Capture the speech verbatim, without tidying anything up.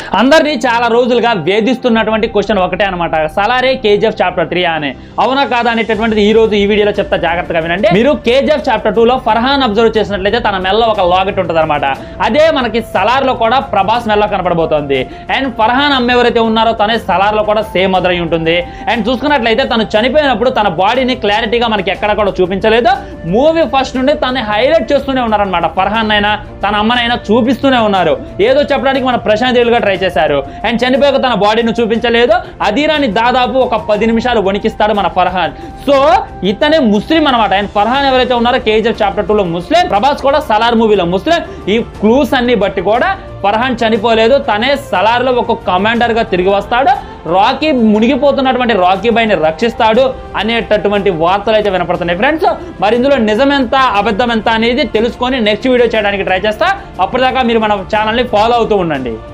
అందరినీ చాలా రోజులుగా వేధిస్తున్నటువంటి క్వశ్చన్ ఒకటే అనమాట, సలారే కేజీఎఫ్ చాప్టర్ త్రీ అని అవునా కాదా అనేటటువంటిది ఈ రోజు ఈ వీడియోలో చెప్తా, జాగ్రత్తగా వినండి. మీరు కేజీఎఫ్ చాప్టర్ టూ లో ఫర్హాన్ అబ్జర్వ్ చేసినట్లయితే తన మెల్ల ఒక లాకెట్ ఉంటుంది అనమాట. అదే మనకి సలార్ లో కూడా ప్రభాస్ మెల్ల కనపడబోతోంది. అండ్ ఫర్హాన్ అమ్మ ఎవరైతే ఉన్నారో తనే సలార్ లో కూడా సేమ్ అదరై ఉంటుంది. అండ్ చూసుకున్నట్లయితే తను చనిపోయినప్పుడు తన బాడీని క్లారిటీగా మనకి ఎక్కడ కూడా చూపించలేదు. మూవీ ఫస్ట్ నుండి తనని హైలైట్ చేస్తూనే ఉన్నారనమాట. ఫర్హాన్ అయినా తన అమ్మనైనా చూపిస్తూనే ఉన్నారు. ఏదో చెప్పడానికి మన ప్రశాంత్ ట్రై చేశారు. అండ్ చనిపోయాక తన బాడీని చూపించలేదు. అదీరాని దాదాపు ఒక పది నిమిషాలు వణికిస్తాడు మన ఫర్హాన్. సో ఇతనే ముస్లిం అనమాట. అండ్ ఫర్హాన్ ఎవరైతే ఉన్నారో కేజీఎఫ్ చాప్టర్ టూ లో ముస్లిం, ప్రభాస్ కూడా సలార్ మూవీలో ముస్లిం. ఈ క్లూస్ అన్ని బట్టి కూడా ఫర్హాన్ చనిపోలేదు, తనే సలార్ లో ఒక కమాండర్ గా తిరిగి వస్తాడు, రాకీ మునిగిపోతున్నటువంటి రాకీ బాయ్ని రక్షిస్తాడు అనేటటువంటి వార్తలు అయితే వినపడుతున్నాయి ఫ్రెండ్స్. మరి ఇందులో నిజమెంత అబద్ధం ఎంత అనేది తెలుసుకొని నెక్స్ట్ వీడియో చేయడానికి ట్రై చేస్తా. అప్పటిదాకా మీరు మన ఛానల్ని ఫాలో అవుతూ ఉండండి.